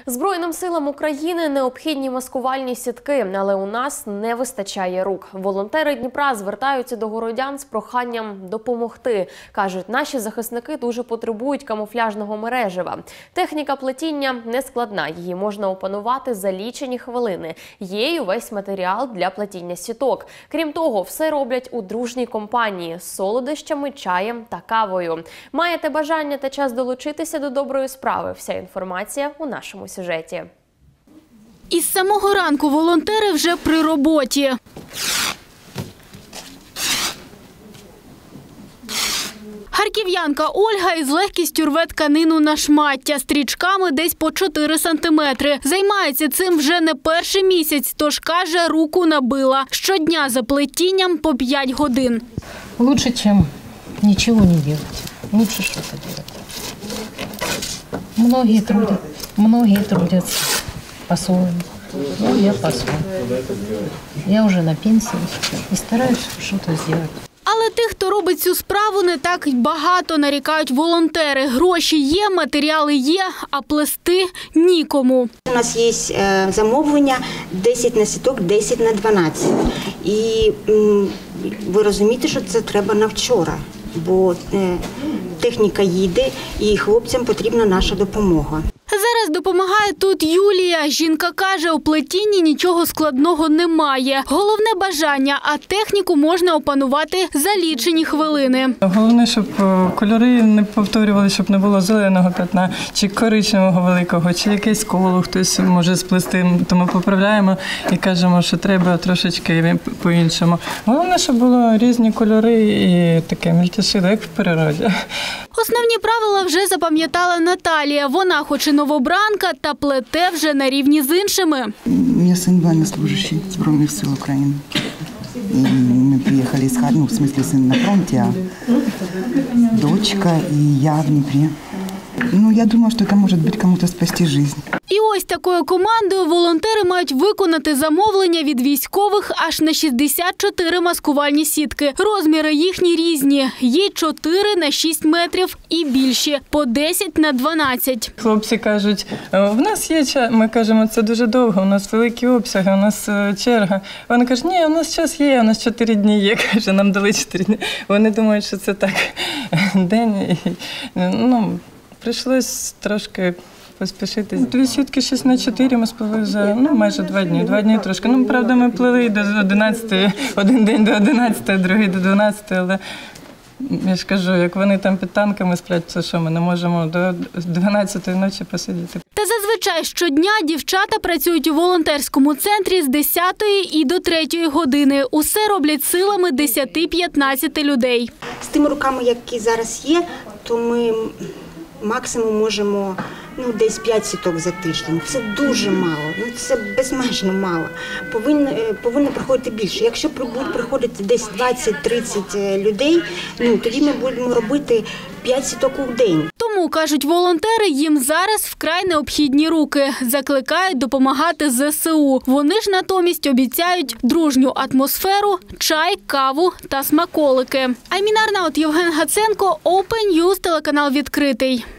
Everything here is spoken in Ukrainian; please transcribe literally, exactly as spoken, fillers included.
Збройним силам України необхідні маскувальні сітки, але у нас не вистачає рук. Волонтери Дніпра звертаються до городян з проханням допомогти. Кажуть, наші захисники дуже потребують камуфляжного мережева. Техніка плетіння не складна, її можна опанувати за лічені хвилини. Є й увесь матеріал для плетіння сіток. Крім того, все роблять у дружній компанії з солодощами, чаєм та кавою. Маєте бажання та час долучитися до доброї справи? Вся інформація у нашому сюжеті. Із самого ранку волонтери вже при роботі. Харків'янка Ольга із легкістю рве тканину на шмаття, стрічками десь по чотири сантиметри. Займається цим вже не перший місяць, тож, каже, руку набила. Щодня за плетінням по п'ять годин. Лучше, ніж нічого не робити. Лучше щось робити. Многие трудят, многие трудятся по-своему. Ну, я по-своему. Я уже на пенсии и стараюсь что-то сделать. Але тих, хто робить цю справу, не так багато, нарікають волонтери. Гроші є, матеріали є, а плести нікому. У нас є замовлення десять на сіток, десять на дванадцять. І ви розумієте, що це треба на вчора, бо техніка їде і хлопцям потрібна наша допомога. Зараз допомагає тут Юлія. Жінка каже, у плетінні нічого складного немає. Головне бажання, а техніку можна опанувати за лічені хвилини. Головне, щоб кольори не повторювали, щоб не було зеленого п'ятна, чи коричневого великого, чи якесь коло хтось може сплести. То ми поправляємо і кажемо, що треба трошечки по-іншому. Головне, щоб було різні кольори і таке мельтешило, як в природі. Основні правила вже запам'ятала Наталія. Вона хоч і новобранка, та плете вже на рівні з іншими. У мене син военнослужащий Збройних сил України. І ми приїхали з Харкова, ну, в смысле, син на фронті, а дочка і я в Дніпрі. Ну, я думаю, що це може бути комусь спасти життя. І ось такою командою волонтери мають виконати замовлення від військових аж на шістдесят чотири маскувальні сітки. Розміри їхні різні. Є чотири на шість метрів і більші, по десять на дванадцять. Хлопці кажуть, в нас є час. Ми кажемо, це дуже довго, у нас великі обсяги, у нас черга. Вони кажуть, ні, у нас час є, у нас чотири дні є. Каже, нам дали чотири дні. Вони думають, що це так день. Ну, прийшлось трошки поспішити. Дві сітки шість на чотири ми сплели за ну, майже два дні. Два дні трошки. Ну, правда, ми плели до одинадцятої, один день до одинадцятої, другий до дванадцятої, але я ж кажу, як вони там під танками сплять, то що ми не можемо до дванадцятої ночі посидіти. Та зазвичай щодня дівчата працюють у волонтерському центрі з десятої і до третьої години. Усе роблять силами десяти-п'ятнадцяти людей. З тими руками, які зараз є, то ми максимум можемо ну, десь п'ять сіток за тиждень. Це дуже мало, ну, це безмежно мало. Повинно, повинно приходити більше. Якщо будуть приходити десь двадцять-тридцять людей, ну, тоді ми будемо робити п'ять сіток у день. Тому, кажуть волонтери, їм зараз вкрай необхідні руки. Закликають допомагати зе се у. Вони ж натомість обіцяють дружню атмосферу, чай, каву та смаколики. Айміна Арнаут, Євген Гаценко, Open News, телеканал «Відкритий».